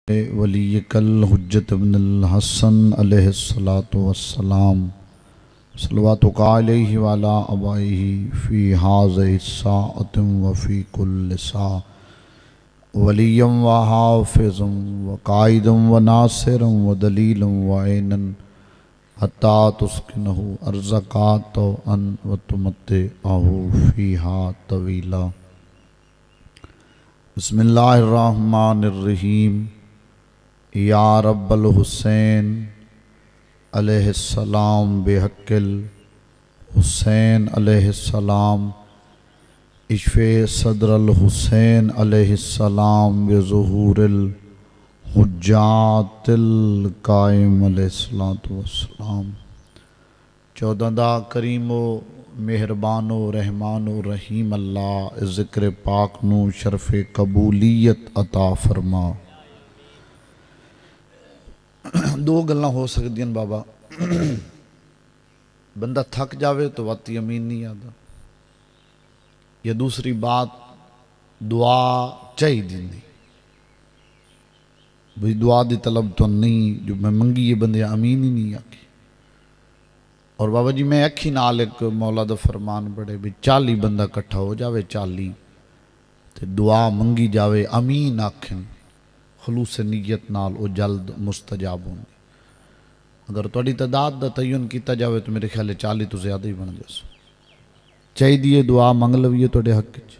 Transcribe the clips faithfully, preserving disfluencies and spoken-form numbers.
वली कल हुज्जत इब्नुल हसन अलैहिस्सलातु वस्सलाम सल्लवातु अलैहि वाला अबाइही फ़ी हाज़िहि साअति व फ़ी कुल्लि सा वलिय्यम व हाफ़िज़म व काइदम व नासिरम व दलीलम व ऐनन हत्ता तुस्किनहु अर्ज़क़ात अन व तुमत्तिअहु फ़ीहा तवीला। बिस्मिल्लाहिर्रहमानिर्रहीम। या रब्बल हुसैन अलैहिस्सलाम बेहक़्क़िल हुसैन अलैहिस्सलाम इश्फ़े सदरल हुसैन अलैहिस्सलाम बेज़ुहूरिल हुज्जातिल काइम अलैहिस्सलातु वस्सलाम। चौदहदा करीमो मेहरबानो रहमानो रहीम अल्लाह ज़िक्र पाक नू शरफ़ कबूलियत अता फरमा। दो गल्लां हो सकदियां बाबा, बंदा थक जावे तो वाती अमीन नहीं आता, या दूसरी बात दुआ चाहिए नहीं भाई दुआ दी तलब तो नहीं जो मैं मंगी ये बंदे अमीन ही नहीं आके। और बाबा जी मैं अखी नाल एक मौला दा फरमान पढ़े भी चाली बंदा इकट्ठा हो जावे, चाली ते दुआ मंगी जावे अमीन आखन खलूस नीयत नाल वो जल्द मुस्तजाब होंगी। अगर तुहाडी तादाद का तयन किया जाए तो मेरे ख्याल चाली तो ज़्यादा ही बन जाए। चाहिए दुआ मंग लवीए तुहाडे हक च,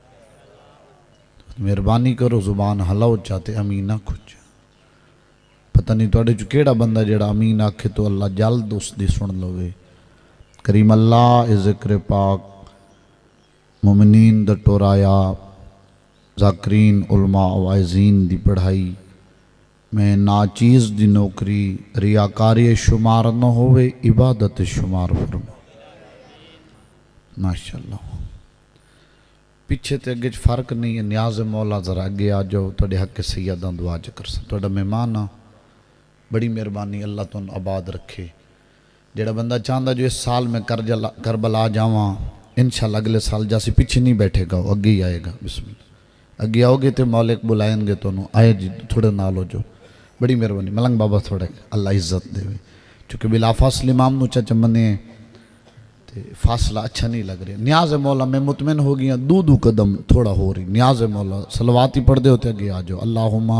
मेहरबानी करो जुबान हलाओ चाहते अमीन आखो। पता नहीं तुहाडे च केड़ा बंदा जेड़ा अमीन आखे तो अल्लाह जल्द उसकी सुन लवे। करीम अल्लाह ज़िक्र पाक मुमिनीन दा टोराया ज़ाकरीन उलमा वाइज़ीन दी पढ़ाई मैं नाचीज़ दी नौकरी रियाकारी शुमार न होवे इबादत शुमार फरमा माशाअल्लाह। पिछे तो अगे फर्क नहीं है, न्याज़ मौला जरा अगे आ जाओ, तुहाडे हक सैयदा दुआ च कर सा। तुहाडा मेहमान आ, बड़ी मेहरबानी, अल्लाह तुहानू आबाद रखे। जेड़ा बंदा चाहता जो इस साल मैं करजला करबला जावां इंशाअल्लाह अगले साल जासी पिछे नहीं बैठेगा, वो अगे ही आएगा। बिस्मिल्लाह अगे आओगे तो मौलिक बुलाएंगे तुहानू, आए जी थोड़े नाल हो जाओ, बड़ी मेहरबानी। मलंग बाबा थोड़े अल्लाह इज्जत देवे, चूँकि बिला फासले इमाम नू चाचा मने तो फासला अच्छा नहीं लग रहा। न्याज मौला मैं मुतमिन हो गया, दो दो कदम थोड़ा हो रही। न्याज मौला सलवात ही पढ़ते होते अगे आ जाओ। अल्लाहुम्मा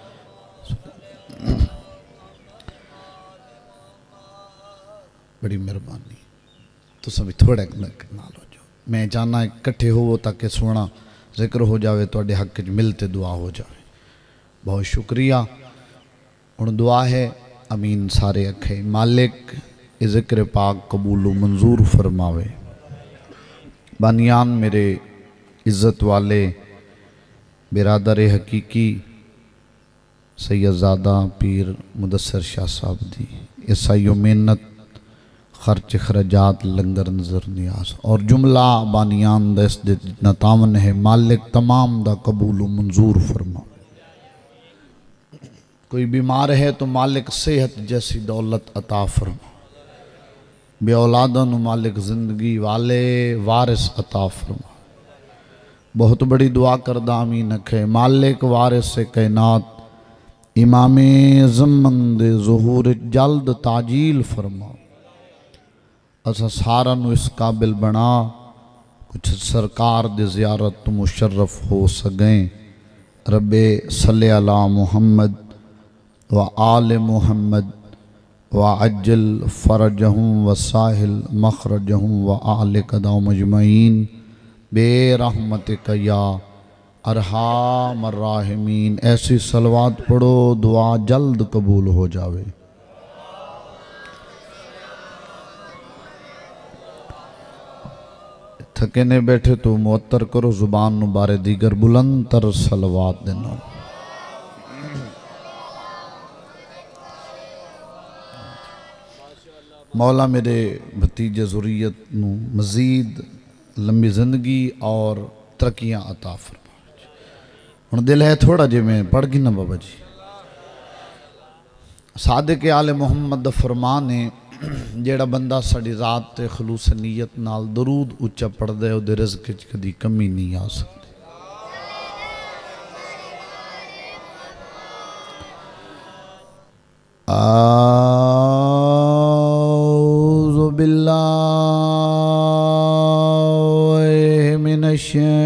बड़ी मेहरबानी, तुम भी थोड़ा नाल हो जाओ। मैं चाहना इकट्ठे हो ताकि सोना जिक्र हो जाए, तुहाडे हक च मिलते दुआ हो जाए। बहुत शुक्रिया। हुण दुआ है अमीन सारे अखे। मालिक ज़िक्र पाक कबूल मंजूर फरमावे। बानियान मेरे इज़्ज़त वाले बिरादर हकीकी सैयदजादा पीर मुदस्सर शाह साहब दी ईसाइयो मेहनत खर्च खराजात लंगर नजर नियाज और जुमला बानियान दस जितना तावन है मालिक तमाम दा कबूल मंजूर फरमा। कोई बीमार है तो मालिक सेहत जैसी दौलत अता फरमा। बे औलादन मालिक जिंदगी वाले वारिस अता फरमा। बहुत बड़ी दुआ करदा आमीन अखे। मालिक वारिस से कैनात इमामे ज़मंद ज़ुहूर जल्द ताजील फरमा। असा सारा नू इस काबिल बना कुछ सरकार दी ज़ियारत तो मुशर्रफ हो सकें। रब्बे सल्ले अला मुहम्मद व आले मुहम्मद व अज्जल फ़रजहुम व साहिल मखरजहुम व आले कदा मजमईन बे रहमतिक या अरहामर राहिमीन। ऐसी सलवात पढ़ो दुआ जल्द कबूल हो जावे। थके ने बैठे तो मुअत्तर करो जुबान नु बारे दीगर बुलंद तर सलवात देना। मौला मेरे भतीजे ज़ुरियत नू मज़ीद लंबी ज़िंदगी और तरक्कियाँ अता फरमा। हुण दिल है थोड़ा जे मैं पढ़ गई ना बाबा जी। सादिक आले मुहम्मद दा फरमान है जेड़ा बंदा साड़ी रात ते खलूस नीयत नाल दरूद उच्चा पढ़दा है उहदे रिज़्क च कदी कमी नहीं आ सकती। आऊज़ु बिल्लाहि मिनश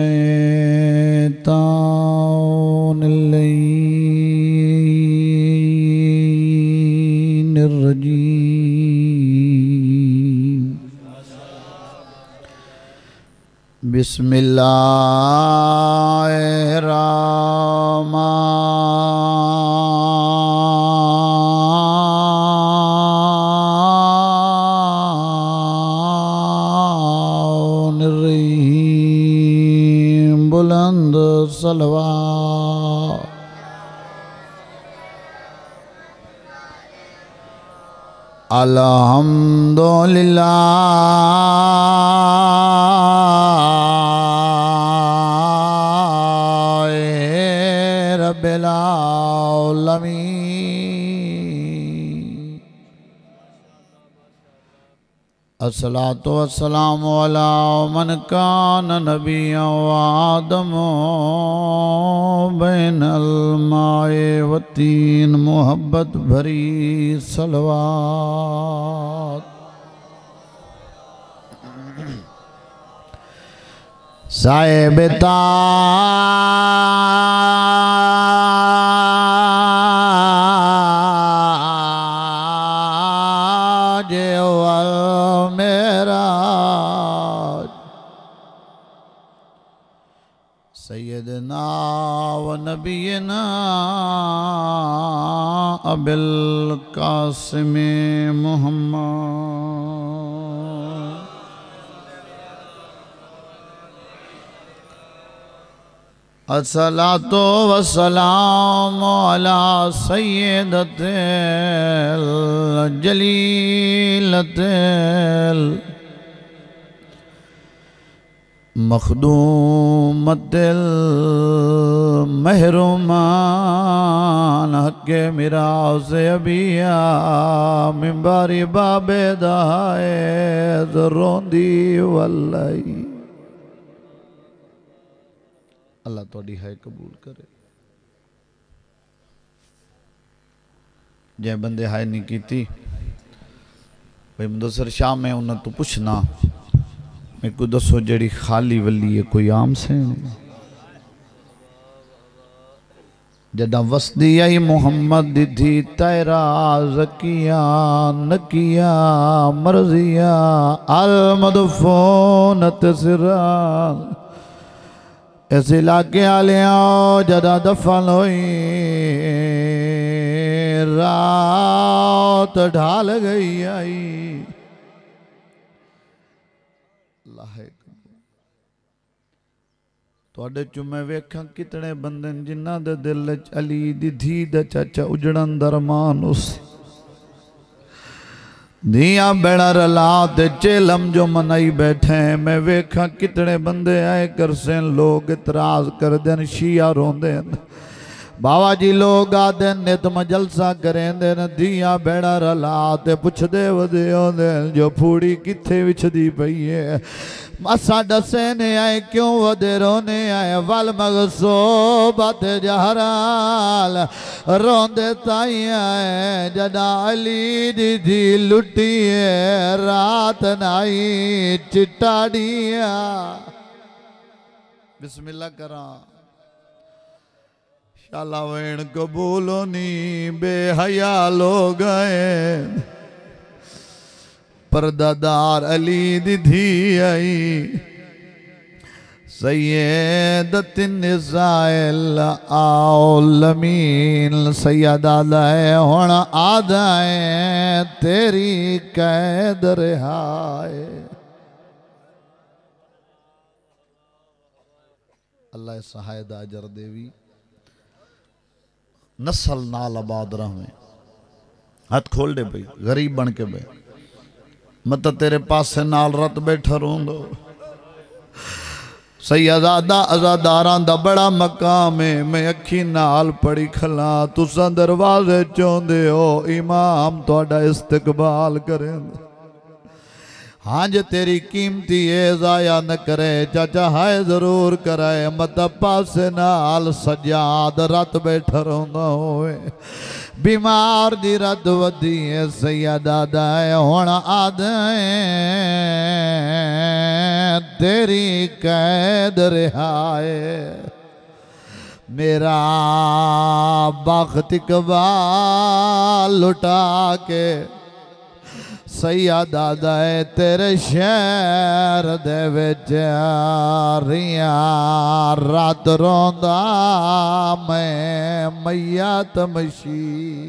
शैतानिर रजीम। बिस्मिल्लाहिर्रहमानिर्रहीम। बुलंद सलवात। अल्हम्दुलिल्लाह रब्बिल आलमीन। अस्सलातु वस्सलामु अला मन कान नबिय्यन व आदमु बैनल माए व तीन। मोहब्बत भरी सलवात। साहिब ताज वल मेराज सैयदना व नबीना अबिल कासिम मुहम्मद। अस्सलातु वस्सलामु अला सय्यदतिल जलीलतिल मखदूमतिल महरुमान हक़्क़े मिराज़ अबिया मिंबारी बाबे दाए रोंदी वल्लई। अल्लाह तुहाडी है कबूल करे। जे बंदे हाय नहीं की भाई मुदस्सिर शाह मैं उन्होंने तो पुछना मेरे को दसो जड़ी खाली वली है कोई आम से जदा वसदी आई मुहम्मद दी थी तेरा ज़किया नकिया मर्जिया अल मदफूनत सिरा। इस इलाके आले जदा दफन हुई रात ढाल गई आई। तुहाडे चो मैं वेखा कितने बंदे जिन्हां दे दिल च अली दी धी दा चाचा उजड़न दरमान उस दिया बेड़ा रला ते चेलम जो मनाई बैठे। मैं वेखा कितने बंदे आए कर से लोग इतराज कर देन शिया रोंदे बाबा जी लोग आदे नित मजलसा करें देन दिया बेड़ा रला ते पुछदे वदे ओंदे जो फूड़ी किथे विछदी पई है। असा दसे ने आए क्यों वदे रोने आए वल मगसूबत जहराल रोंदे ताई आए जदा अली दी दी लुटी रात नाई चिटाड़िया। बिस्मिल्लाह करा शाला वेण कबूलो नी बेहया लोग गए परदादार अली दी धी आई सैयदतिन निसाइल आलमीन सैयदा लाए हुण आदाए तेरी कैद रिहाए। अल्लाह सहायद अजर देवी नस्ल नाल आबाद रहे। हाथ खोल दे भाई गरीब बन के बे मत तेरे पासे नाल रत बैठा रोंदो। सैयदादा अजादारां दा बड़ा मकाम है मैं अखी नाल पड़ी खला तुसा दरवाजे चौंदे हो इमाम तुहाडा इस्तकबाल करें। हाँ जे तेरी कीमती है जाया न करे चाचा हाय जरूर कराए मत पासे नाल सजाद रत बैठा रोंदा होए बीमार दी रद वधी है सैयदा दाए हुण आदे तेरी कैद रिहाए मेरा बख्त इकबाल लुटा के सैयदा दाए तेरे शहर दे विच रिया रात रोंदा मैं मैया तमशी।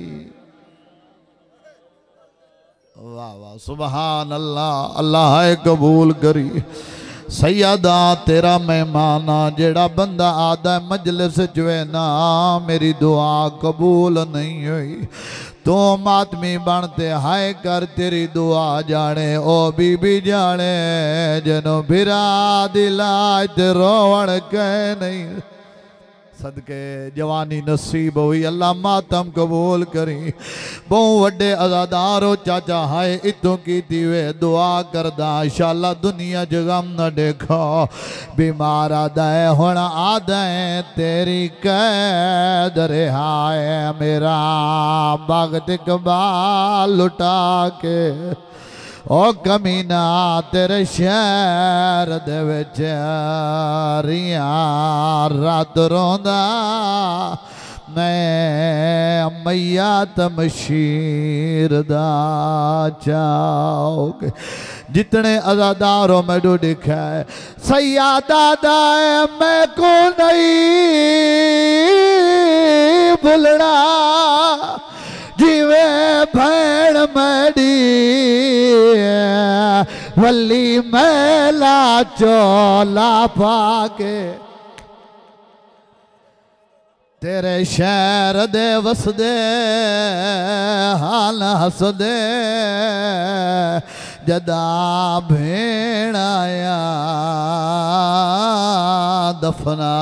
वाह वाह सुबहान अल्लाह। अल्लाह है कबूल करी। सैयदा तेरा मेहमाना जेड़ा बंदा आदा मजलिस च ना मेरी दुआ कबूल नहीं हुई तो मातमी बनते हाय कर तेरी दुआ जाने ओ बीबी जाने जनो बिरा दिलाज रोवण कह नहीं सदके जवानी नसीब हुई अल्लाह मातम कबूल करी। बहु वड्डे अज़ादारो चाचा हाय इतों की दिवे दुआ करदा इंशाअल्लाह दुनिया च गम न देखो बीमार आदाए हुण आदाए तेरी कैद रिहाए मेरा भगत इकबाल लुटा के ओ कमीना तेरे शहर दे विच रिया रात रोंदा मैं मैया तमशीर दा चाओ जितने अज़ादारों में डू दिखा है सैयदा दाए मैं को नहीं भूलना जीवे भैन मैडी वली मैला चोला पाके तेरे शहर दे वसदे हाल हसदे जदा भेण आया दफना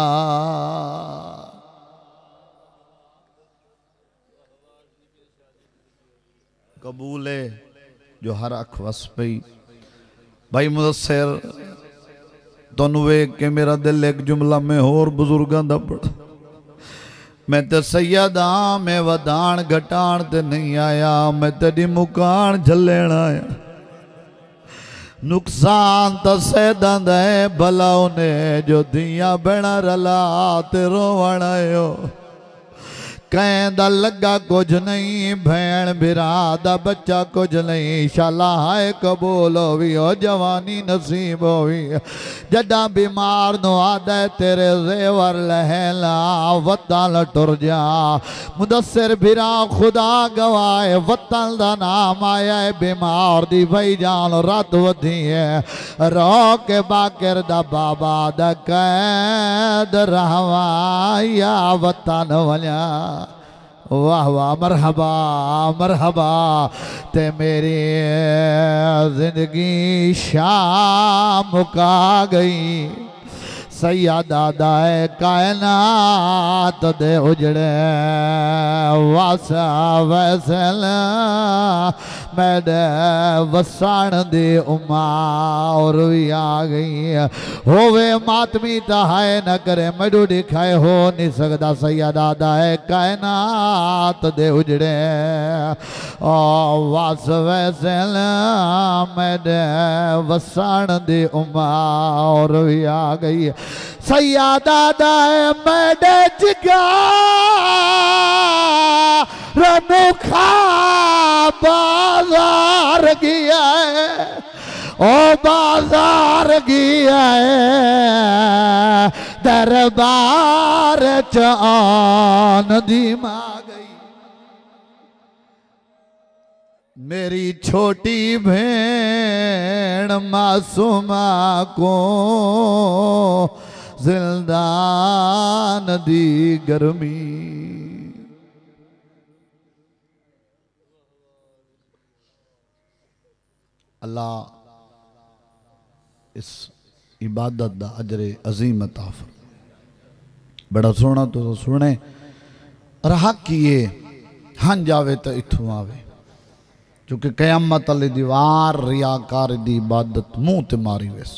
कबूल है जो हर अख वस पई। भाई मुदस्सिर तुहानू वेख के मेरा दिल एक जुमला में होर बुजुर्गों दा पढ़ मैं तो सैयदा मैं वधाण घटाण ते नहीं आया मैं तेरी मुकान झलेण आया नुकसान तो सैदा दा है भला उन्हें जो दिया बेड़ा रला ते रोवण आयो कहदा लगा कुछ नहीं भैन बिरा दा बच्चा कुछ नहीं शाला हाय कबूल होवी हो जवानी नसीब होवी जदा बीमार नो आदा तेरे जेवर लहला वतन टुर जा मुदस्सिर बिरा खुदा गवाए वतन दा नाम आया है बीमार दी भाई जान रात वधी है रो के बाकर दा बाबा दा कैद रहवा या वतन वल्या वाह वाह मरहबा मरहबा ते मेरी जिंदगी शाम मुका गई सैयदा दाए कायनात दे उजड़े वासा वैसल मैडे वसाण दी उमार भी आ गई होवे मातमी तहाए न करे मैडू दिखाए हो नहीं सकता सैयदा दाए कायनात दे उजड़े ओ वास वैसल मैडे वसाण दी उमार भी आ गई सैयदा दाए मैडे जिगा रमुखा बाजार गया है ओ बाजार गया है दरबार चान दी मां गई मेरी छोटी भेड़ मासूमा को जिंदान दी गर्मी अल्लाह इस इबादत दा अजरे अजीम अता फरमाए। बड़ा सोना तो सुने रहा किए हन जावे तो इथों आवे क्योंकि कयामत अली दीवार रियाकार दी इबादत मुंह ते मारी वैस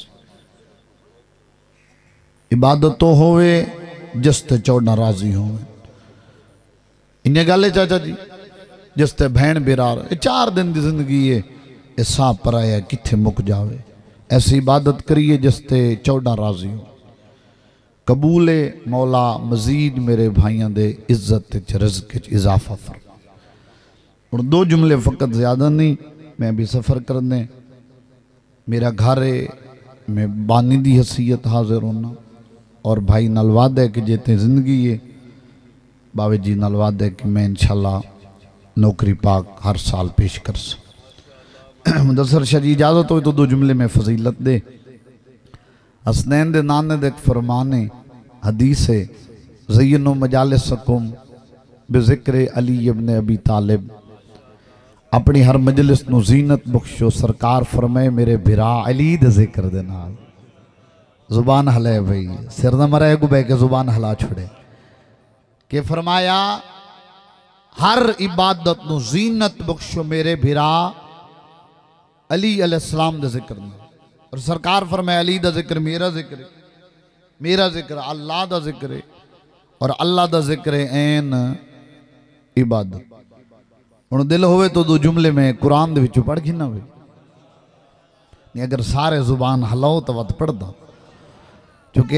इबादत तो होवे जिस ते चौड़ा राजी होवे इन्हें गल चाचा जी जिसते भैन बिरार चार दिन की जिंदगी है ये सा पराया किथे मुक जावे। ऐसी इबादत करिए जिसते चौदह राजी हो। कबूले मौला मजीद मेरे भाइयों दे इज्जत रिज़्क़ च इजाफा फरमा। और दो जुमले फ़कत ज़्यादा नहीं, मैं भी सफ़र कर दें। मेरा घर है, मैं बानी दी हसीयत हाजिर होना और भाई नलवाद है कि जेते ज़िंदगी है बावे जी नलवाद है कि मैं इंशाल्लाह नौकरी पाक हर साल पेश कर सा। मुदस्सर शाह जी इजाज़त हो तो दो जुमले में फजीलत दे। हसनैन दे नाने दे फरमाने हदीस है ज़य्यनु मजालिसकुम बिज़िक्र अली इब्न अबी तालिब। अपनी हर मजलिस नू जीनत बख्शो। सरकार फरमाए मेरे बिरा अली दे जिक्र दे नाल जुबान हले भाई सिर न मरे को बह के जुबान हला छोड़े के फरमाया हर इबादत नू जीनत बख्शो मेरे बिरा अली अलैहिस्सलाम दे जिक्र में। और सरकार फरमाए अली दा जिक्र मेरा जिक्र है, मेरा जिक्र अल्लाह दा जिक्र है और अल्लाह दा जिक्र है ऐन इबादत। हुण दिल होवे तो दो जुमले में कुरान दे विचों पढ़ गिना वे नहीं अगर सारे जुबान हलाओ तो वत पढ़दा क्योंकि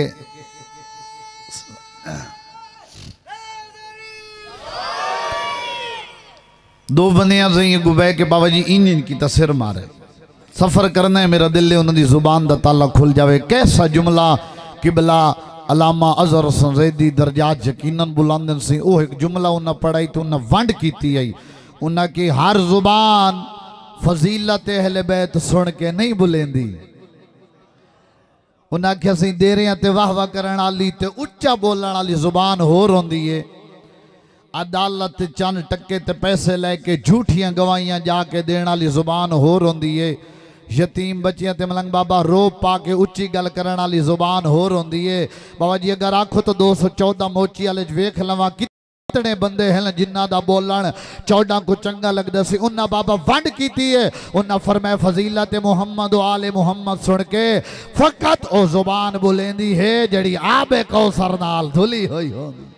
दो बंदियां सही गुबे के बाबा जी इन की तसिर मारे सफर करना है मेरा दिल उन्होंने जुबान दा ताला खुल जावे। कैसा जुमला किबला अलामा अजहर हसन ज़ैदी दर्जात यकीनन बुलंदन सी वो एक जुमला उन्हें पढ़ाई तो उन्हें वंड की आई। उन्हें की हर जुबान फजीलत अहले बैत सुन के नहीं बुलेंदी। उन्हें आख्या सी दे रहे ते वाह वाह करन वाली ते उच्चा बोलण वाली जुबान होर होंदी है। अदालत चंद टक्के ते पैसे लैके झूठियां गवाहियां जाके देने वाली जुबान होर होंदी है। यतीम बच्चियां ते मलंग बाबा रो पा के उच्ची गल करने वाली जुबान होर होंदी है। बाबा जी अगर आखो तो दो सौ चौदह मोची वाले वेख लवा कितने बंदे हैं जिन्ना दा बोलन चौदह को चंगा लगता सी उन्ना बाबा वंड की है। उन्ना फरमाया फजीलत मुहम्मद आले मुहम्मद सुन के फकत ओ जुबान बुलेंदी है जड़ी आबे कौसर नाल धुली हुई होंदी।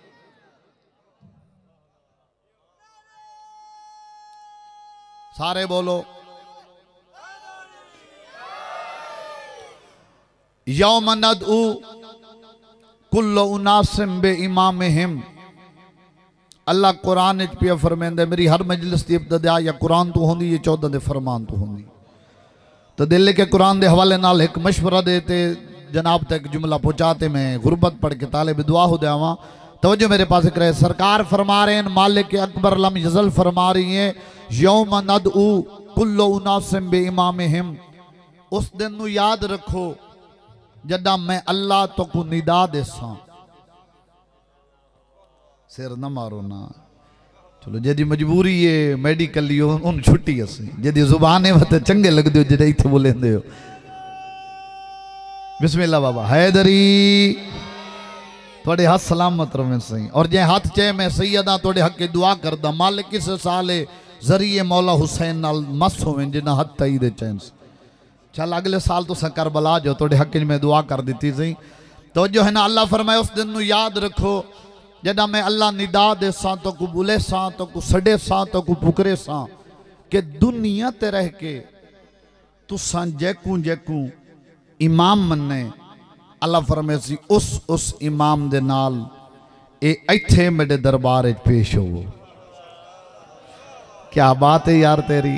सारे बोलो यौम नदउ कुल्लु उनासिम बे इमामिहिम। अल्लाह कुरान पे फरमांदा मेरी हर मजलिस की इब्तिदा या कुरान तो होंदी या चौदह दे फरमान तो होंदी। तो दिल के कुरान के हवाले नाल एक मशवरा देते जनाब तक जुमला पहुँचाते मैं गुरबत पढ़ के तालिब दुआ हो जावा। तवज्जो मेरे पास करे सरकार फरमा रहे हैं मालिक अकबर लम यज़ल फरमा रही है यौम नदउ कुल्लु उनासिम बे इमामिहिम। उस दिन नू याद रखो जदा मैं अल्लाह तो को निदा देसा। सिर न मारो ना चलो जदी मजबूरी है मेडिकल उन छुट्टी असी जदी जुबान है वत चंगे लगदे हो जदे इथे बोलेंदे हो। बिस्मिल्लाह बाबा हैदरी थोड़े हाथ सलामत रहे सही। और जे हाथ चे मैं सैयदा थोड़े हक की दुआ करदा मालिक किस साले जरिए मौला हुसैन नाल मस होवें जिन्ना हाथ तई दे चैन चल अगले साल तो करबला जो थोड़े हक में दुआ कर दी सी। तो जो है ना अल्लाह फरमाए उस दिन याद रखो जदा मैं अल्लाह निदा दे सा तो को बुले सा तो को सड़े सा तो को पुकरे सा कि दुनिया ते रह के तुसा जैकू जैकू इमाम मन्ने। अल्लाह फरमाए सी उस उस इमाम दे नाल ए इत्थे मेरे दरबार च पेश हो। क्या बात है यार तेरी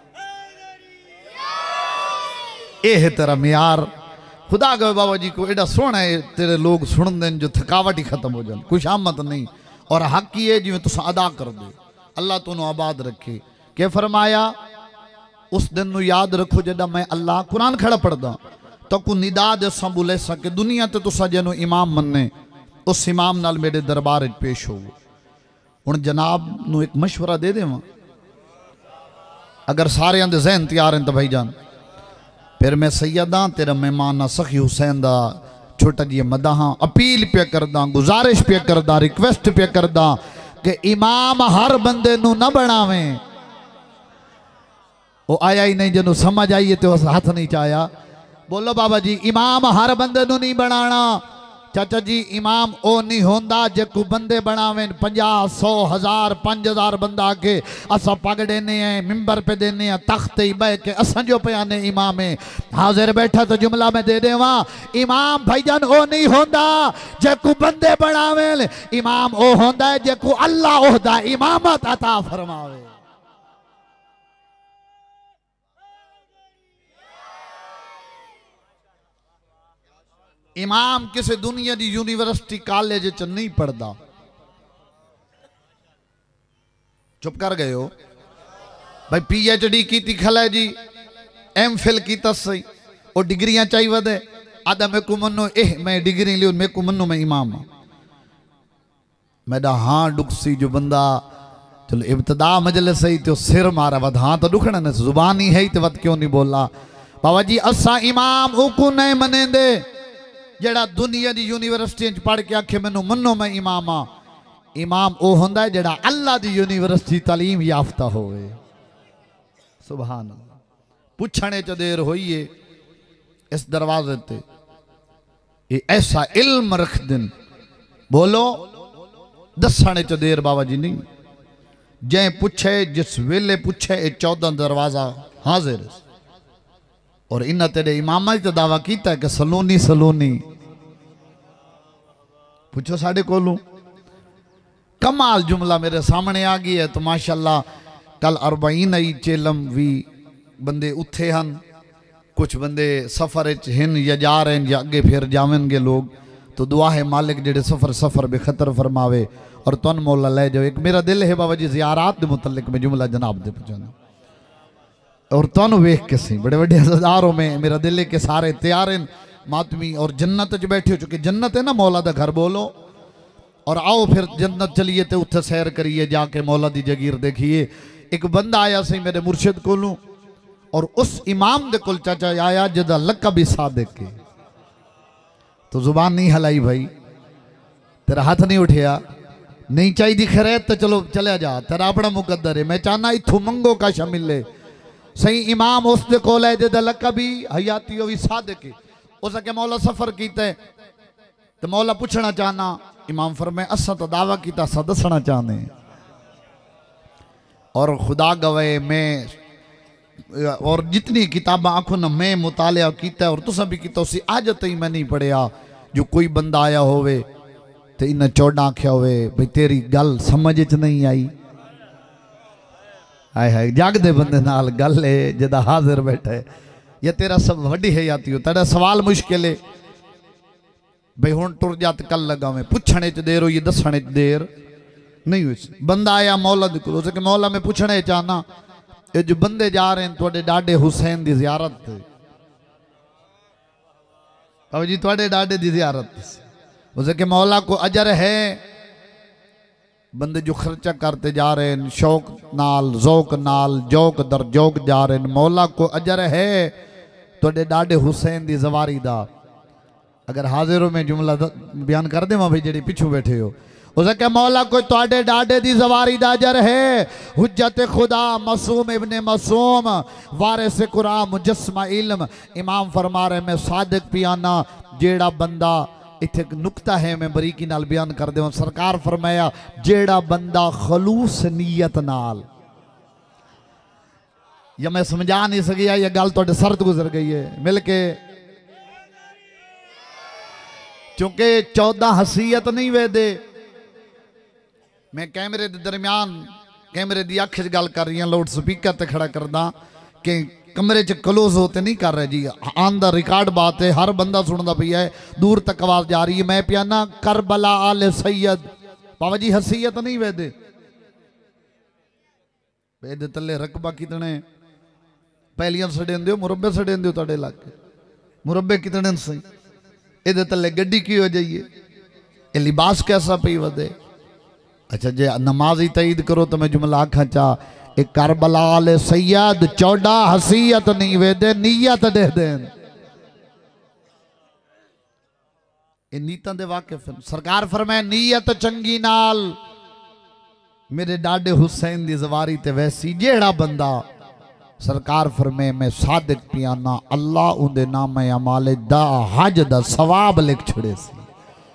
ए है तेरा म्यार खुदा गए बाबा जी को एडा सोना है तेरे लोग सुन दें जो थकावट ही खत्म हो जाए कुछ आमद नहीं और हक ही है जिमें तुम अदा कर दो। अल्लाह तुम आबाद रखे के फरमाया उस दिन नू याद रखो जदा मैं अल्लाह कुरान खड़ा पढ़दा तो को निदा दे बुले सके दुनिया ते तुसा जेनू इमाम मन्ने उस इमाम नाल मेरे दरबार पेश हो। हुण जनाब नू एक मशवरा दे देवां अगर सारे दे जहन तैयार हैं तो भाई जान फिर मैं सैयदा तेरा मेहमान सखी हुसैन दा छोटा जी मदाहा अपील पे करदा गुजारिश पे करदा रिक्वेस्ट पे करदा कि इमाम हर बंदे नू न बनावे। वो आया ही नहीं जिन्हों समझ आई तो हाथ नहीं चाया। बोलो बाबा जी इमाम हर बंदे नू नहीं बनाना चाचा जी इमाम ओ नहीं होंदा जे को बंदे बनावें पंजाह सौ हजार पांच हजार बंदा के असा पग देने हैं मिंबर पे देने हैं तख्त ही बह के असा जो पयाने इमाम है हाजिर बैठा तो जुमला में दे देवा इमाम भाईजान ओ नहीं होंदा जे को बंदे बनावें इमाम ओ होंदा है जे को अल्लाह ओहदा इमामत अता फरमावे। इमाम किसी दुनिया की यूनिवर्सिटी कॉलेज च नहीं पढ़ता। चुप कर गए हो भाई पीएचडी की खला जी एम फिल की सही और डिग्रियां चाहिए वधे आदा मेरे को मनो ए मैं डिग्री लियो मेरे को मनो मैं इमाम हाँ मैडा हाँ डुकसी जो बंदा चलो इब्तदा मजलिस सही तो सिर मारा वध हाँ तो दुखना न जुबान ही है तो वध क्यों नहीं बोला बाबा जी असा इमाम उको नहीं मने दे जेड़ा दुनिया की यूनिवर्सिटी पढ़ के आखे मैनू मनो मैं इमाम हाँ इमाम वो होंदा है जेड़ा अल्लाह की यूनिवर्सिटी तालीम याफ्ता होवे। सुभान अल्लाह पुछने च देर होई है इस दरवाजे ते ये ऐसा इल्म रख दिन बोलो दसने च देर बाबा जी नहीं जै पूछे जिस वेले पूछे ये चौदह दरवाजा हाजिर और इन तेरे इमामा तो दावा किया कि सलोनी सलोनी पूछो साढ़े कोलू कमाल जुमला मेरे सामने आ गई है तो माशाल्लाह कल अरबाइन आई चेलम भी बंदे उठे हैं कुछ बंदे सफ़र हैं या जा रहे हैं या अगे फिर जावेंगे लोग तो दुआ है मालिक जेडे सफ़र सफ़र बेखतर फरमावे और तुन मौला ले जाओ। एक मेरा दिल है बाबा जी ज़ियारात के मुतल्लिक में जुमला जनाब दे पहुँचाना और तुम वेख के सी बड़े बड़े हज़ारों में मेरा दिल है कि सारे तैयार हैं मातमी और जन्नत च बैठे हो चुके जन्नत है ना मौला दा घर बोलो और आओ फिर जन्नत चलिए तो उत्थे सैर करिए जाके मौला दी जगीर देखिए। एक बंदा आया सी मेरे मुर्शिद कोलू और उस इमाम दे कोल चाचा आया जिदा लकब ही सादिक के तो जुबान नहीं हलाई भाई तेरा हाथ नहीं उठिया नहीं चाहिए खैर तो चलो चले जा तेरा अपना मुकद्दर है मैं चाहना इथों मंगो का शामिल है सही इमाम उसके कोल है जिदा लकबी हयाती भी सादिक उसके मौला सफर किया तो मौला पूछना चाहना इमाम फरमाए असा तो दावा किया असा दसना चाहते और खुदा गवाए मैं और जितनी किताबा आखो ना मैं मुतालिया किया और तुसा भी किया उसी आज तई मैं नहीं पढ़िया जो कोई बंदा आया होवे तो इन चौड़ा आख्या होवे भाई तेरी गल समझ च नहीं आई हाय हाय जागदे बंदे नाल गल है जदा हाजिर बैठा है या तेरा सब वड्डी है याती हो तेरा सवाल मुश्किल है भाई हुण टुर जात कल लगा मैं पुछने च देर हुई दसने च देर नहीं हुई। बंदा आया मौला दे कोल कि मौला मैं पुछने चाहना ये जो बंदे जा रहे हैं थोड़े डाडे हुसैन की जियारत बाबा जी थोड़े डाडे की जियारत उसे कि मौला को अजर है बंदे जो खर्चा करते जा रहे हैं शौक नाल जौक नाल जौक दर जौक जा रहे हैं मौला को अजर है थोड़े डाडे हुसैन की जवारी दा अगर हाजिरों में जुमला बयान कर देवा भाई जेडी पिछू बैठे हो उसे क्या मौला कोई तोड़े डाडे दी जवारी दा अजर है हुज्जत खुदा मासूम इब्ने मासूम वारिस कुरान मुजस्समा इल्म इमाम फरमा रहे मैं सादिक पियाना जेड़ा बंदा इत्थे नुकता है मैं बरीकी नाल बयान कर देवां सरकार फरमाया जेड़ा बंदा खलूस नीयत नाल या मैं समझा नहीं सकिया ये गल तो सर तो गुजर गई है मिलके क्योंकि चौदह हसीयत नहीं वेदे मैं कैमरे के दरम्यान कैमरे की अख च गल कर रही हूँ लाउड स्पीकर ते खड़ा करदा कि कमरे च क्लोज होते नहीं कर रहे जी ऑन द रिकॉर्ड बात है हर बंदा सुनता पिया है दूर तक आवाज जा रही है मैं पियाना करबला आले सैयद बाबा जी हसीयत नहीं वेदे वेदे तले रकबा कितने पहलियां सड़ेंदे हो मुरब्बे सड़ेंदे हो तुहाडे इलाके मुरब्बे कितने सही ये तले गड्डी की हो जाइए ये लिबास कैसा पी वधे। अच्छा जे नमाज ही तईद करो तो मैं जुमला आखा चाह एक करबला आले सैयद चौड़ा हसीयत नहीं वेदे नीयत दे देन ये नीतां दे वाकिफ सरकार फरमाए नीयत चंगी नाल मेरे डाडे हुसैन दी जवारी ते वैसी जेड़ा बंदा सरकार फरमाए मैं सादिक पियाना अल्लाह उनके नाम अमाले दा हज दा सवाब लिख छड़े सी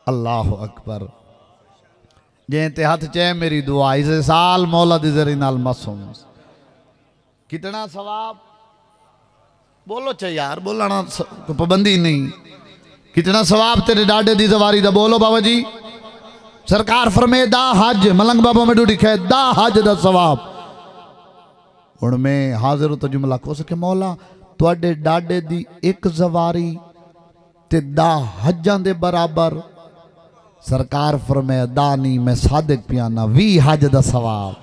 अल्लाह अकबर। जे ते हाथ चे मेरी दुआ इस साल मौला दी जरी नाल मासूम। कितना सवाब बोलो चे यार, बोलना कोई पाबंदी नहीं। कितना सवाब तेरे डाडे दी सवारी दा बोलो बाबा जी। सरकार फरमे दा हज मलंग बाबा में डूडी खे दा हज दा सवाब। हुण मैं हाजिर तो जुमला को सके मौला तुहाडे डाडे दी एक सवारी ते दा हजां दे बराबर। सरकार फरमे दा नहीं मैं सादिक पियाना वी हज दा सवाब।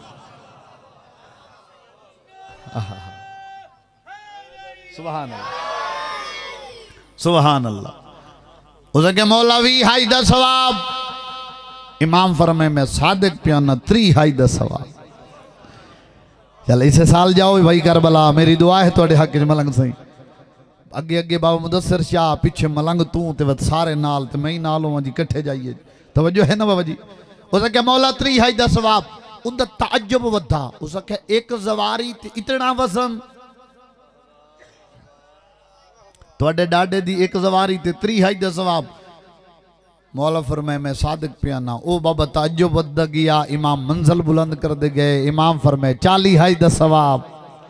सुभान अल्लाह सुभान अल्लाह। उसके मौला वी हज दा सवाब। इमाम फरमे मैं सादिक पियाना त्री हज दा सवाब। चल इसे साल जाओ भाई करबला मेरी दुआ है थोड़े हक च मलंग सही। अगे अगे बाबा मुदस्सिर शाह पिछे मलंग तू ते सारे नाल ते मैं नाल होवां जी इकट्ठे जाइए। तवज्जो है ना बाबा जी। उसके मौला त्री हज दा सवाब। उनका ताज्जुब वधा। उसके एक जवारी ते इतना वजन थोड़े डाडे दी एक जवारी ते त्री हज दा सवाब। मौला फरमाए मैं सादिक पियाना। ओ बाबा ताज्जुब वध गया। इमाम मंजिल बुलंद कर दे गए। इमाम फरमाए चाली हज दा सवाब।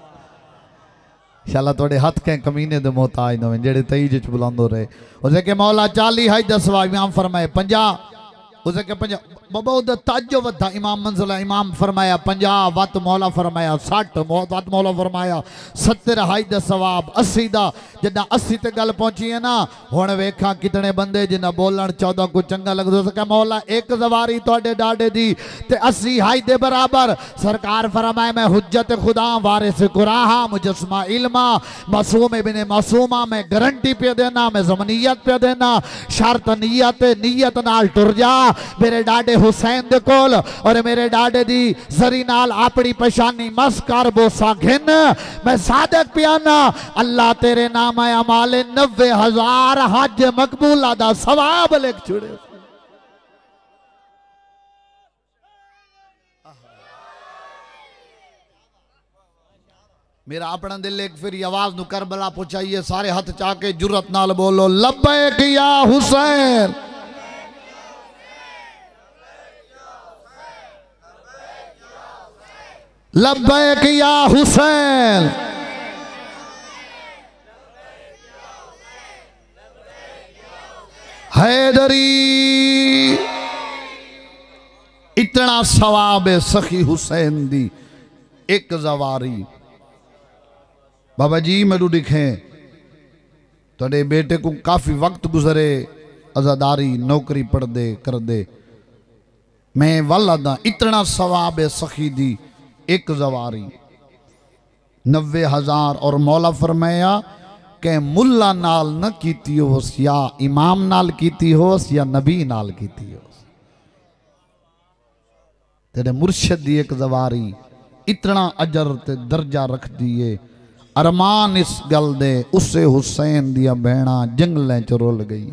शाला थोड़े हाथ के कमीने दे मोहताज न जेड़े तेईज च बुलंद हो रहे। उसे के मौला चाली हज दा सवाब। इमाम फरमाए पंजा। उसे के पंजा बाबा उधर ताज्जो वधा। इमाम मंजिल इमाम फरमाया पंजा वत मौला फरमाया साठ वत मौला फरमाया सत्तर हज दा सवाब। अस्सी दा जिन्ना अस्सी ते गल पहुंची है ना हुण वेखा कितने बंदे जिन्ना बोलन चौदह को चंगा लगदा। उसके मौला एक जवारी तोड़े डाडे दी ते अस्सी हज दे बराबर। सरकार फरमाए मैं हुज्जत खुदा वारिस कुराहा मुजस्मा इल्मा मासूम इब्ने मासूमा मैं गारंटी पे देना मैं ज़मानियत पे देना। शर्त नियत नियत नाल टुर जा मेरे डाडे हुसैन दे कोल और मेरे डाडे दी जरी नाल अपनी पशानी मस कर बोसा घिन। मैं सादिक पियाना अल्लाह तेरे नाम अमाले नब्बे हजार हज मकबूला दा सवाब लिख छुड़े। मेरा अपना दिल एक फिर आवाज नु करबला पहुंचाइए सारे हाथ चाके जुरत नाल बोलो लब्बैक या हुसैन। लब्बैक या हुसैन। हैदरी इतना सवाब है सखी हुसैन दी एक जवारी। बाबा जी मेनू दिखे थोड़े बेटे को काफी वक्त गुजरे आजादारी नौकरी पढ़ दे कर दे मैं वाला दा इतना सवाब है सखी दी एक जवारी नब्बे हजार। और मौला फरमाया के मुल्ला नाल न कीती होस या इमाम नाल कीती होस या नबी नाल कीती होस। तेरे मुर्शिद दी एक जवारी इतना अजर ते दर्जा रख दिए। अरमान इस गल दे उससे हुसैन दिया बहना जंगलें च रुल गई।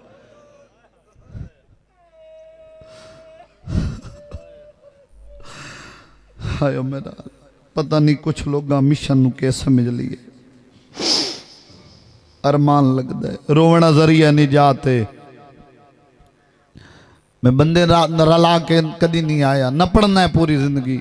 हाय मेरा पता नहीं कुछ लोग मिशन नु के समझ लिए अरमान लगता है रोवना जरिया नहीं जाते। मैं बंदे रला के कदी नहीं आया न पढ़ना है पूरी जिंदगी।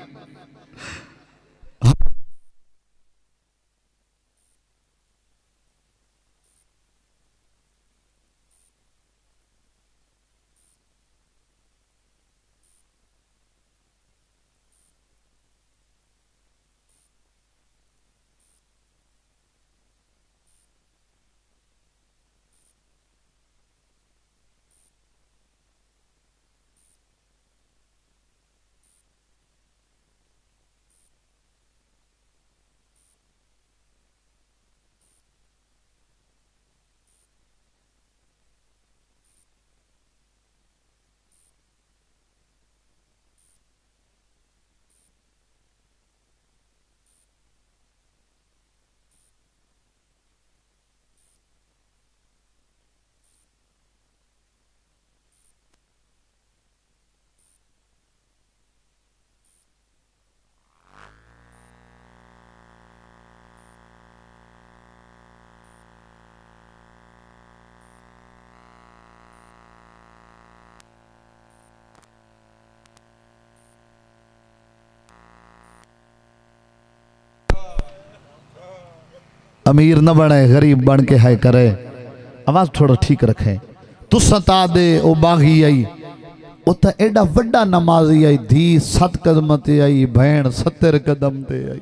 अमीर न बने गरीब बन के है करे। आवाज थोड़ा ठीक रखे। तुसा ता दे ओ बागी आई उत एडा वड्डा नमाजी आई धी सत कदम ते आई भेण सत्तर कदम ते आई।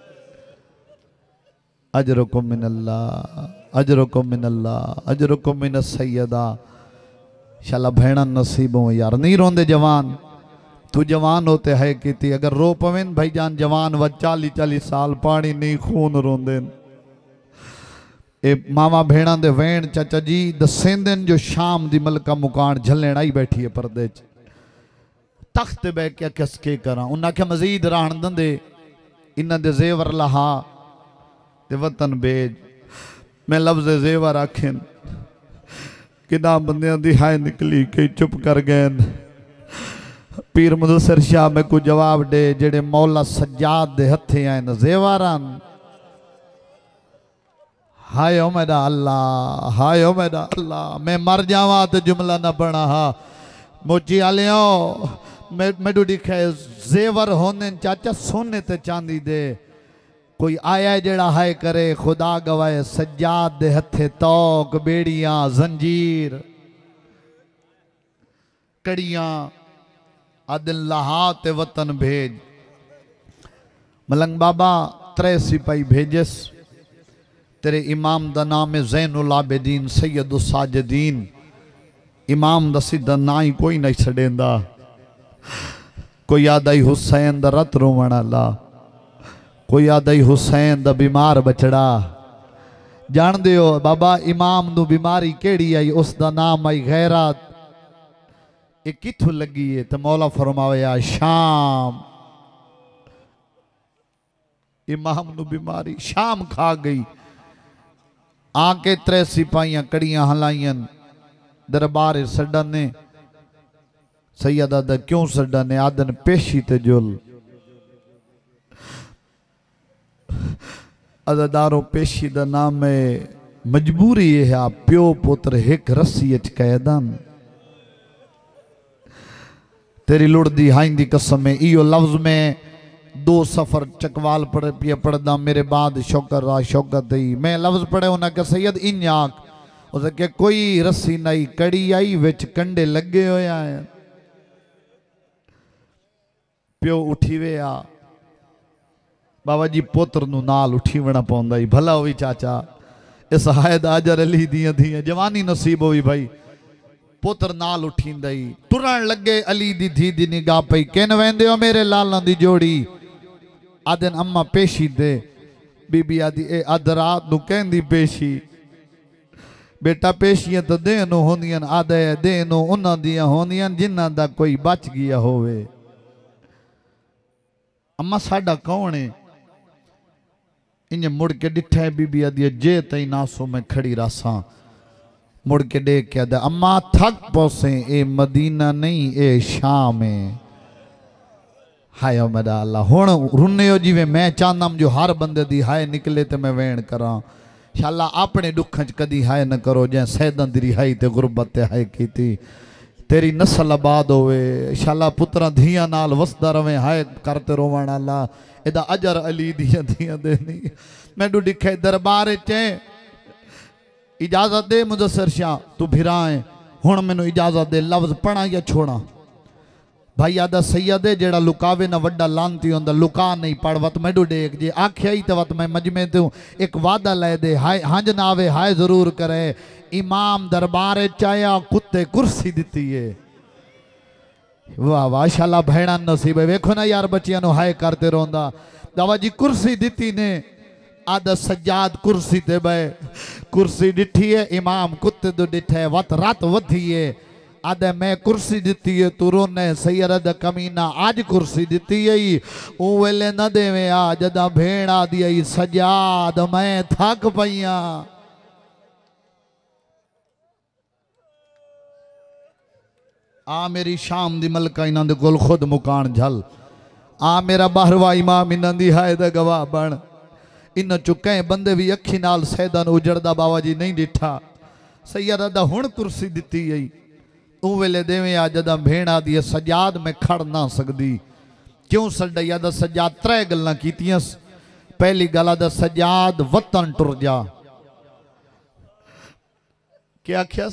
अजरुकुम मिनल्लाह अजरुकुम मिनल्लाह अजरुकुम मिन सैयदा। शाला भेण नसीबों यार नहीं रोंदे जवान। तू जवान होते है की अगर रो पवेन भाई जान जवान व चाली चाली साल पानी नहीं खून रोंदे। ए मामा भेणा दे वेण चाचा जी दसेंदन जो शाम दी मलका मुकान झलण आई बैठी है पर्दे च तख्त बह के किस के करा। उन्हें आख्या मजीद रहन दंदे इन्हां दे जेवर लहा ते वतन बेज। मैं लफ्ज़ जेवर आखेन किना बंदियां दी हाय निकली कई चुप कर गए। पीर मुदस्सिर शाह में को जवाब दे जेड़े मौला सज्जाद दे हथे आए न जेवरान। हाय ओ मेरा अल्लाह हाय ओ मेरा अल्लाह मैं मर जावा तो जुमला न बना हा मोची आलियो मैं मैडू दिखे जेवर होने चाचा सोने ते चांदी दे। कोई आया जड़ा हाय करे खुदा गवाए सज्जाद दे हथे तौक बेड़ियां जंजीर कड़ियां आदिल लहा ते वतन भेज। मलंग बाबा त्रे सिपाही भेजस तेरे इमाम दा नाम है ज़ैनुल आबिदीन सैयदुस साजिदीन। इमाम दा सीधा ना ही कोई नहीं छड़ेंदा। कोई आदा ही हुसैन दा रत रोवण वाला कोई आदा ही हुसैन दा बीमार बचड़ा। जान दे हो बाबा इमाम नू बीमारी केड़ी आई उसका नाम आई गैरत। ये किथों लगी है तो मौला फरमावे आ शाम। इमाम नू बीमारी शाम खा गई। आके त्रै सिपाहियां कड़ियां हलाइयन दरबार सडन ने सैयदा दा क्यों सडन ने आदन पेशी ते जुल। अदादारों पेशी दा नाम है मजबूरी है प्यो पुत्र एक रस्सी कैदन। तेरी लुड़दी हाइंदी कसम में इो लफ्ज में दो सफर चकवाल पढ़े पिया पढ़दा मेरे बाद शौकत रा शौकत ही मैं लफ्ज पढ़े उन्हें के सैयद इन आख उसे के कोई रस्सी नहीं कड़ी आई विच कंडे लगे होया है। प्यो उठी वे आ बाबा जी पुत्र नू नाल उठी वना पौंदा ही भला हुई चाचा इस हायद आजर अली दियां दियां जवानी नसीब हुई भाई पुत्र नाल उठींदा ही तुरन लगे अली दी धी दी निगाह पई किन वेंदे हो मेरे लालां दी जोड़ी। आदन अम्मा पेशी दे बीबी आदि ए अध रात नू कहंदी पेशी बेटा पेशियां तो देन होंदियां आदे देन उन्हां दियां होंदियां जिन्हां दा कोई बच गया होवे। अम्मा साडा कौन है इन्हें मुड़ के डिठा है बीबी आदि जे तई नासो में खड़ी रासा मुड़ के देख के आदा अम्मा थक पौसे ए मदीना नहीं ए शाम है। हाय मेरा अल्लाह हुण रुन्ने हो जिवें मैं चाहना जो हर बंदे दी हाय निकले तो मैं वेण करा। शाला अपने दुख च कदी हाय न करो जै सैदां दी रिहाई ते गुरबत ते हाय कीती तेरी नस्ल आबाद होवे। शाला पुत्रा धियां नाल वसदा रवे हाय करते रोवण वाला एदा अजर अली दियां दियां देनी। मैनू दिखे दरबार च इजाजत दे मुदस्सिर शाह तू भिराए हुण मैनू इजाजत दे लफ्ज पढ़ा या छोड़ा। भाई आदा सैयद जेड़ा लुकावे ना वड्डा लानती होंदा लुका नहीं पढ़ वत मैडू डेक जे आख्या ही तो वत मैं मजमे तू एक वादा ले दे हाय हंज ना आवे हाय जरूर करे। इमाम दरबार चाया कुत्ते कुर्सी दिती है। वाह वाह शाला भेड़ा नसीब है वेखो ना यार बच्चियां नु हाय करते रोंदा दावा जी कुर्सी दिती ने आदा सज्जाद कुर्सी ते बे कुर्सी डिठी है इमाम कुत्ते तो डिठे वत रात वधी है। आदे मैं कुर्सी दिती है तू रोने सैयद कमीना आज कुर्सी दिती है ऊ वेले न देवे आ जदा भेड़ आ दी सजाद मैं थक पईया। आ मेरी शाम दी मलका इन्हां दे कोल खुद मुकान झल आ मेरा बाहरवा इमाम इन्हां दी हाय दा गवाह बन। इन चुके बंदे भी अखी नाल सैदा नूं उजड़दा बाबा जी नहीं डिठा सैयदा दा हुण कुर्सी दिती है ऊ वेले देवे आ जदा भेड़ आ दी सजाद में खड़ ना सकदी क्यों सड्डा यादा सजाद त्रै गल्लां कीतियां पहली गल आदा सजाद वतन टुर जा। क्या आख्या?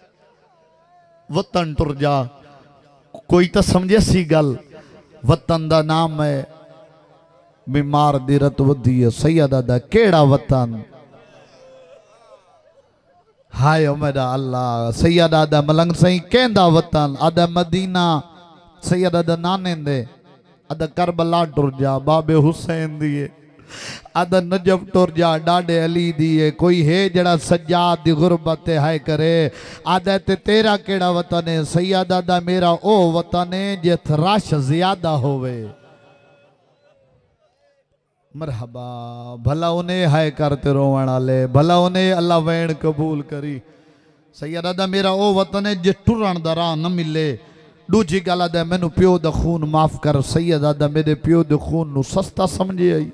वतन टुर जा। कोई तो समझे सी गल। वतन दा नाम है बीमार दी रत वधी है। सैयदा दा केड़ा वतन? हाय ओ मेरा अल्लाह। सैयदा दा मलंग सही कहंदा वतन आदा मदीना। सैयदा दा नाने दे आदा करबला टुर जा बाबे हुसैन दिए। आदा नजफ टुर जा डाडे अली दिए। कोई है जड़ा सज्जाद दी गुरबत है करे। आदा ते तेरा केड़ा वतन है? सैयदा दा मेरा ओ वतन है जिथ रश ज्यादा होवे। मरहबा। भला उन्हें हाय करते रोवण वाले, भला उन्हें अल्लाह वैन कबूल करी। सैयदा दा मेरा ओ वतन है जे टुरन दा राह न मिले। दूजी गल आदा मैनू प्यो दा खून माफ कर। सैयदा दा मेरे प्यो दे खून नू सस्ता समझे आई।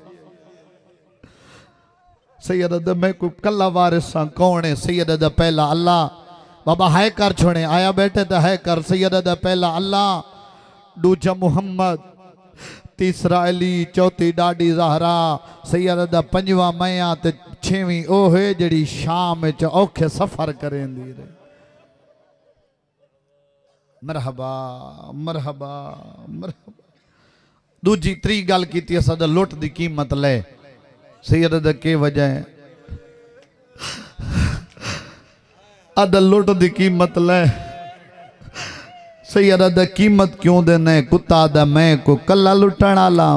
सैयदा दा मैं कोई कला वारिस सा कौन है? सैयदा दा पहला अल्लाह। बाबा हाय कर छोड़े आया बैठे तो हाय कर। सैयदा दा पहला अल्लाह, दूजा मुहम्मद, तीसरा अली, चौथी डाडी ज़हरा। सैयदा दा पंजवा मैया ते छेवीं ओह है जड़ी शाम च औखे सफर करेंदी रहे। मरहबा मरहबा मरहबा। दूजी त्री गल की सादा लुट दी कीमत ले। सैयदा दा के वजह है? आदा लुट दी कीमत ले। सैयदा दा कीमत क्यों देने? कुत्ता दा मैं को कला लुटण आला।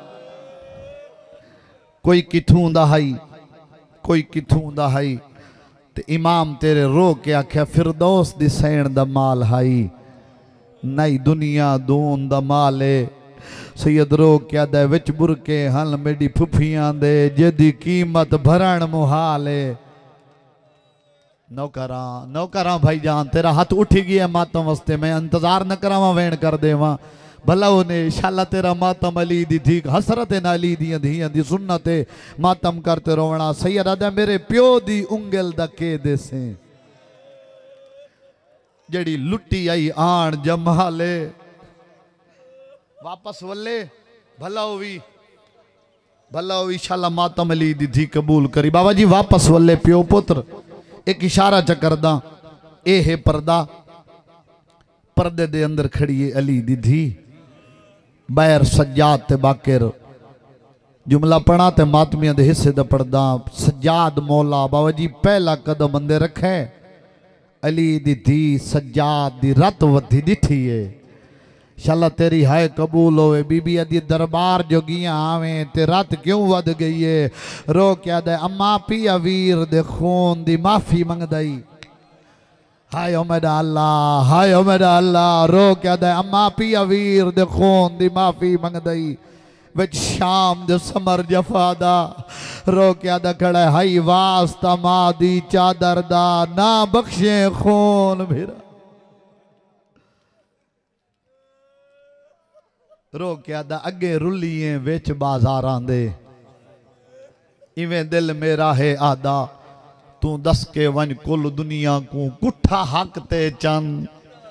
कोई किथों दा हाई, कोई किथों दा हाई। ते इमाम तेरे रो के आख्या फिरदौस दी सैन दा माल हाई। नई दुनिया दून दा माल है। सैयद रो क्या दे विच बुरके हल मेरी फुफियां दे जेदी कीमत भरण मुहाल है। नौकरा नौकरा भाई जान तेरा हाथ उठी गया मातम वास्ते। मैं इंतजार न करावा वैन कर देवा। भला उन्हें शाला तेरा मातम अली दी थी हसरत न अली दी धियां दी सुन्नत मातम करते रोवना। सैयदा दा मेरे प्यो दी उंगल दा के देसे जड़ी लुटी आई आन जमाले वापस वल्ले। भला भी भला भी शाला मातम अली दी थी कबूल करी। बाबा जी वापस वल्ले प्यो पुत्र एक इशारा चकरदा ए है पर्दा। पर्दे दे अंदर खड़ी है अली दी धी। बैर सज्जाद ते बाकिर जुमला पढ़ा ते मातमिया दे हिस्से दा पढ़दा। सज्जाद मौला बाबा जी पहला कदम अंदर रखे। अली दी धी सज्जाद दी रत वधी दिठी है। शाला तेरी हाय कबूल होवे। बीबी अदी दरबार जोगियां आवे ते रात क्यों वध गई है? रो क्या दे अम्मा पिया वीर दे खून दी माफी मंगदई। हाय ओ मेरा अल्लाह, हाय ओ मेरा अल्लाह। रो क्या दे अम्मा पिया वीर दे खून दी माफी मंगदई। विच शाम दे समर जफादा रो क्या दा खड़ा हाई वास्ता मां दी चादर दा ना बख्शे खून मेरा। रो क्या दा अगे रुलिए विच बाजारां दे। इवें दिल मेरा है आदा तू दस के वन कुल दुनिया को कुठा हक ते चंद।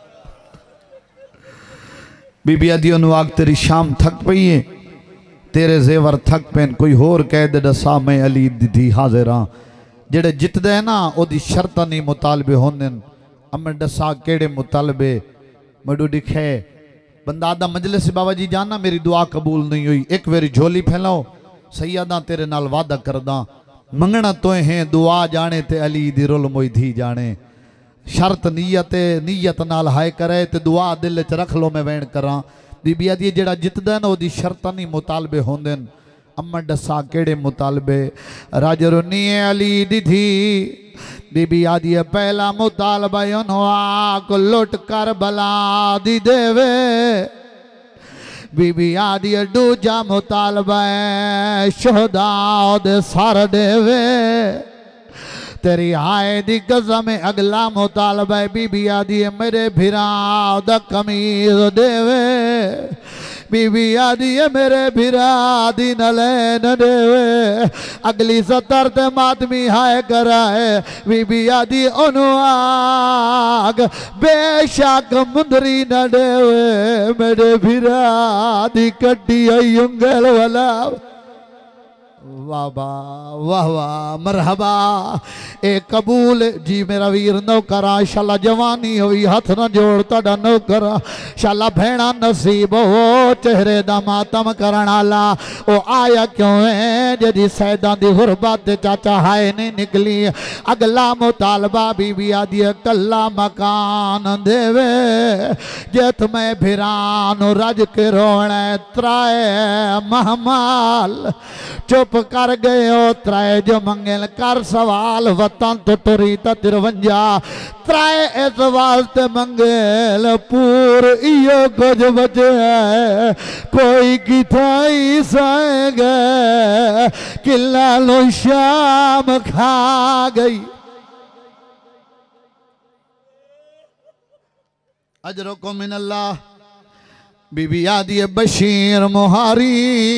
बीबी आदि अनुवाग तेरी शाम थक पई है तेरे जेवर थक पेन। कोई होर कह दे दसा मैं अली दी हाजिर हाँ। जेड़े जितदे है ना ओदी शर्त नहीं मुतालबे होंदे। अमें दसा केड़े मुतालबे मडू दिखे। बंदा आदा मजलिस बाबा जी जाना मेरी दुआ कबूल नहीं हुई। एक बारी झोली फैलाओ सैयदा तेरे नाल वादा करदा। मंगना तो है दुआ जाने ते अली दी रुल मोई धी जाने। शर्त नीयत नीयत नाल हाय करे ते दुआ दिल च रख लो मैं वैन करा। बीबी आदि जेड़ा जितदा ना ओदी शर्त नहीं मुतालबे होंदे। अम्मा दसा केड़े मुतालबे? राजरुनी अली दी थी। बीबी आदि पहला मुतालबा आक लुट कर बला दी देवे। बीबी आदि दूजा मुतालबा शोहदा दे सर देवे। तेरी आए दी कसम अगला मुतालबा बीबी आदि मेरे भिरा दा कमीज देवे। बीबी आदि मेरे भिरा दी नलैन देवे। अगली सतर ते मातमी हाय कराए। बीबी आदि ओनु आग बेशक मुंदरी न देवे। मेरे भिरा दी कट्टी आई उंगल वाला वाह वाह वाह वाह मरहबा ए कबूल जी मेरा वीर नौकरा शाला जवानी हुई हथ न जोड़ तड़ा नौकरा शाला भेड़ा नसीब हो चेहरे दा मातम करन आला ओ आया क्यों है जदी सैदा दी गुरबत चाचा हाय नहीं निकली अगला मुतालबा बीबी आदि कल्ला मकान देवे जेत मैं भिरान रज के रोना त्राए महमाल चुप कर गए हो त्राए जो मंगल कर सवाल वतन तो तुरी तिरवंजा त्राए इस वास्ते मंगल पूर इयो कुछ बचे है कोई किथाई सहेंगे किला लो शाम खा गई अजरो को मिनल्ला बीबी आदि बशीर मुहारी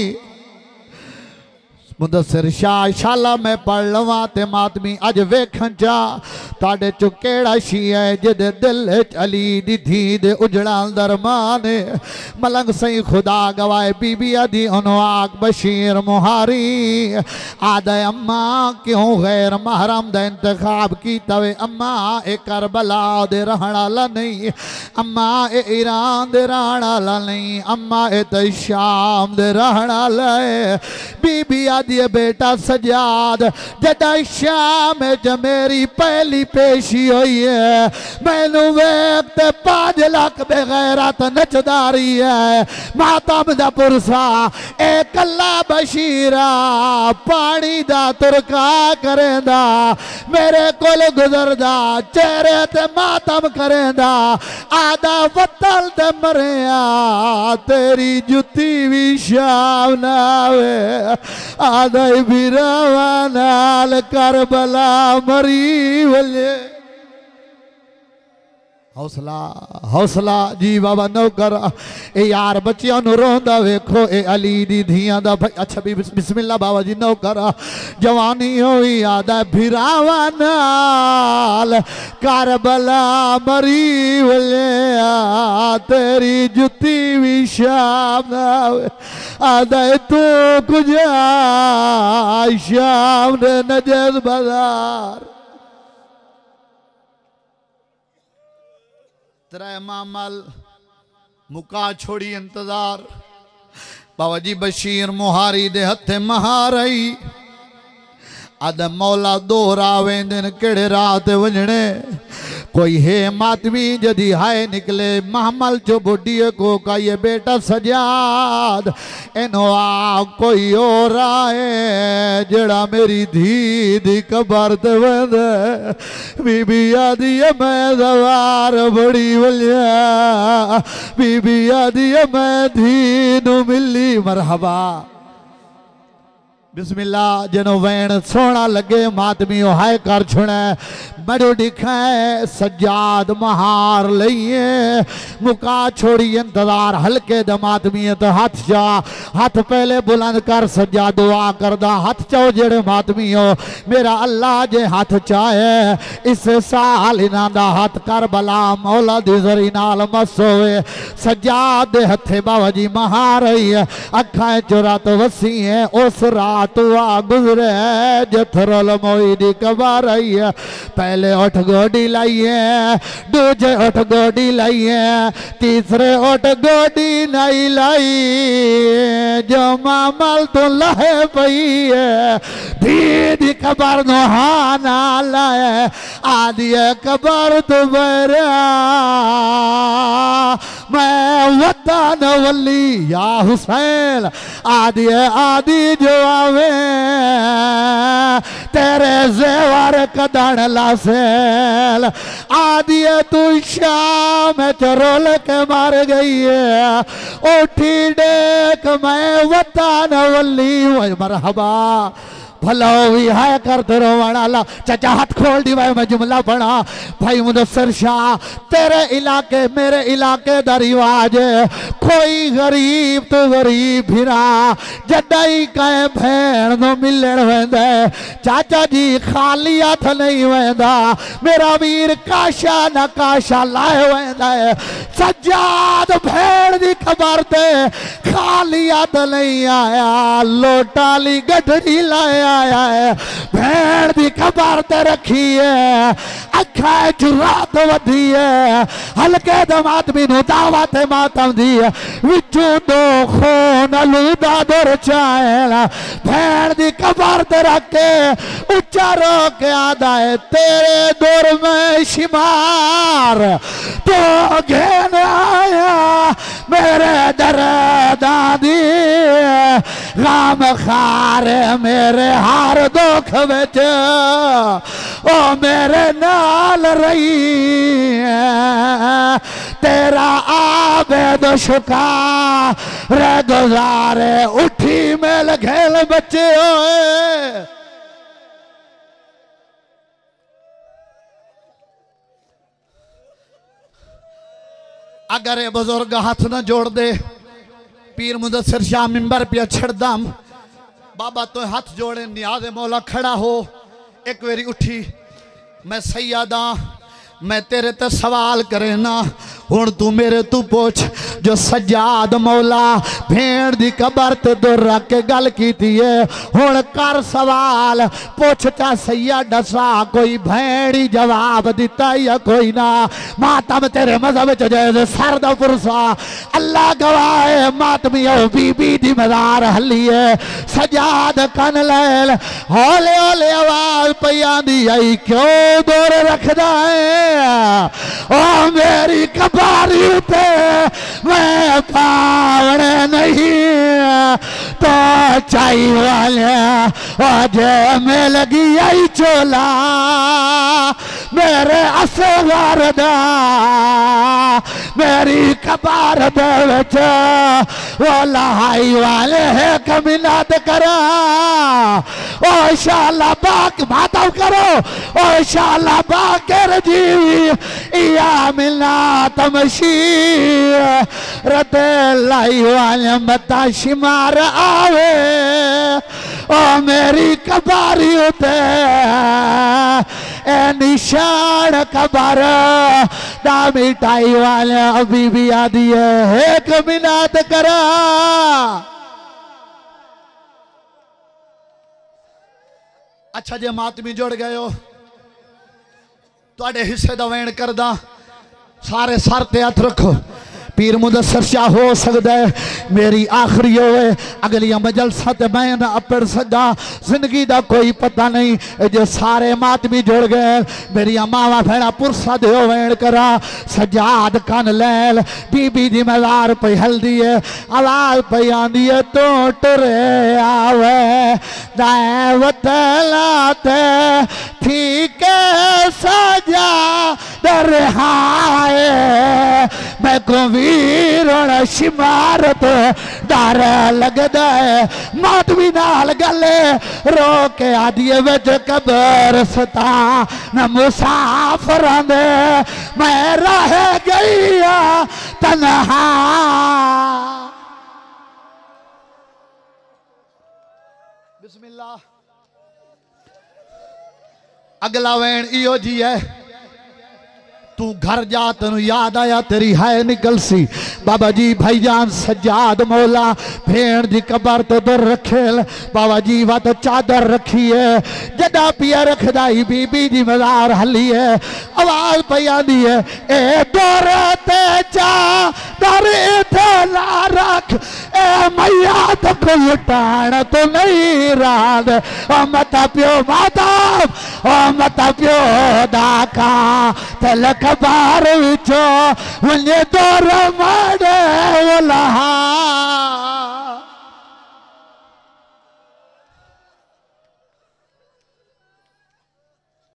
मुदस्सिर शाह शाला मैं पढ़ लवा ते मातमी अज वेखन जा ताड़े चो केड़ा शी है जिदे दिल अली दी धी दे उजड़ा दरमान मलंग सही खुदा गवाए बीबी आदि उनवाक बशीर मुहारी आदे अम्मा क्यों गैर महरम दा इंतखाब की तवे अम्मा ए करबला दे रहण वाला नहीं अम्मा ए ईरान दे रहण वाला नहीं अम्मा ए ते शाम दे रहण वाला है बीबी दिए बेटा सजाद जदा शाम च मेरी पहली पेशी हुई है मैनू वेख ते पांच लाख बेगैरत नचदारी है मातम दा पुरसा ए कल्ला बशीरा पानी दा तुरका करेंदा मेरे कोल गुजरदा चेहरे ते मातम करेंदा आदा वतल ते मरिया तेरी जुती भी शाम ना आवे आदाई बिरावा नाल करबला मरी वले हौसला हौसला जी बाबा नौकर ए यार बच्चियां नु रोंदा वेखो ए अली दी धियां दा भाई अच्छा भी बिस्मिल्लाह बाबा जी नौकर जवानी होई आदा बिरावा नाल करबला मरी वले तेरी जुती भी शाम आदा तू कुछ शाम ने नजर बाजार त्रै मामल मुका छोड़ी इंतजार बाबा जी बशीर मुहारी दे हथे महारई अद मौला दोहरा वेंदन केड़े रात वजने कोई है मातमी जदी हाय निकले महमल चो बुढ़िए को का ये बेटा सजाद एनो आ कोई और आए जड़ा मेरी धी दी कबर ते वंद बीबी आदि मैं सवार बड़ी वलिया बीबी आदि मैं धी नु मिली मरहबा बिस्मिल्लाह जनो वैन सोना लगे मातमी हाय कर छुना बड़ो दिखा सजाद महार लइए मुका छोड़ी इंतजार हल्के द मातमी तो हाथ जा हाथ पहले बुलंद कर सजा दुआ करदा हाथ चाओ जेड़े मातमी हो मेरा अल्लाह जे हाथ चाहे इस साल इना दा हाथ कर बला मौला दी जरी नाल मस होवे सजाद दे हथे बाबा जी महार रही है अखां चुरा तो वसी है उस रात आ गुजरे जथरल मोई दी कबार आई है पहले उठ गोडी लाई है दूजे उठ गोडी लाई है तीसरे उठ गोडी नहीं लाई जो मामल तो लहे पई है धी दी कबार नोहाना लाए आदि कबार तो बरा मैं वतन वली या हुसैन आदि आदि जो आवे तेरे जेवर कदन लासेल आदि तू शाम चरोल के मार गई है उठी देख मैं वतन वली मरहबा भला भी है करते रोवण वाला। चाचा हाथ खोल दी भाई मैं जुमला पढ़ा। भाई मुदस्सिर शाह तेरे इलाके मेरे इलाके दा रिवाज कोई गरीब तो गरीब फिरा जदाई कहे भैन नो मिलन वेंदा चाचा जी खाली हथ नहीं वेंदा मेरा वीर काशा ना काशा लाए वेंदा सज्जाद भैन दी खबर ते खाली हथ नहीं आया लोटाली गठड़ी लाए आया है भैन दी खबर ते रखी है अखा जुरात वधी है हल्के दमातमी नु दावत मातम दी है विचू दो खून लूदा दर चाहेला भैन दी खबर ते रख के उच्चा रो के आदा है तेरे दौर में शिमार तो घेन आया मेरे दर दादी राम खारे मेरे हार दुख विच ओ मेरे नाल रही तेरा आबेद शुका रे गुजारे उठी मेल घेल बच्चे होए। अगर ये बुजुर्ग हाथ न जोड़ दे पीर मुदस्सिर शाह मिंबर पे छड़दम बाबा तो हाथ जोड़े नियाज़े मौला खड़ा हो एक वेरी उठी मैं सैयदा मैं तेरे ते सवाल करे ना हुण तू मेरे तू पूछ जो सज्जाद मौला भेड़ दी कबर ते दूर रख के गल कीती है हुण कर सवाल पूछ चा सैया दसा कोई भेड़ी जवाब दिता या कोई ना मातम तेरे मजहब च जैसे सर दा पुरसा अल्लाह गवाए मातमियो बीबी दी मज़ार हली है सज्जाद कन लैल हौले हौले आवाज पई आंदी आई क्यों दूर रखदा है ओ मेरी कबारी पे मैं पावने नहीं तो चाई वाले आज में लगी आई चोला मेरे असगार दा मेरी कबार दे विच वो लहाई वाले है कमिनात करा ओ शाला बाक माता करो ओ शाला बाकर जीवी या मिलना तमशी रते लाई वाले मता शिमार आवे ओ मेरी कबारी उते ए निशान कबर दा मिटाई वाले अभी भी आदि है एक मिनात करा। अच्छा जे मातमी जुड़ गए हो तुहाडे हिस्से दा वैन करदा सारे सर ते हथ रखो पीर मुदस्सिर शाह हो सकता है मेरी आखिरी होए अगली मजलसा ते मैं ना अपड़ सका जिंदगी दा कोई पता नहीं जो सारे मातमी जुड़ गए मेरी मावा भैणा पुरसा दो वैन करा सजाद कन लैल बीबी दी मज़ार पई हल्दी है आवाज पई आंदी है तो टुरे आवे दावत लाते ठीक सजा दर हाए मैं को वीर शिमारत डर लगदा है मातमी नाल गले रो के आदिए विच कबर सता न मुसाफरां दे मैं रह गई तन्हा। बिस्मिल्लाह अगला वैन इहो जी है तू घर जा तेन याद आया तेरी है निकल सी बाबा जी भाईजान सज्जाद मौला भेड़ दी कबर तो दूर रखे बाबा जी वा तो चादर रखी है जदा पिया रखदा ही बीबी दी मज़ार हली है आवाज पई आंदी है ए दूर ते चादर इथे ना रख ए मैया तो लुटाण तो नहीं राद ओ मता प्यो माता ओ मता प्यो दाका तलक खबर विचो वने दौर मारे लहा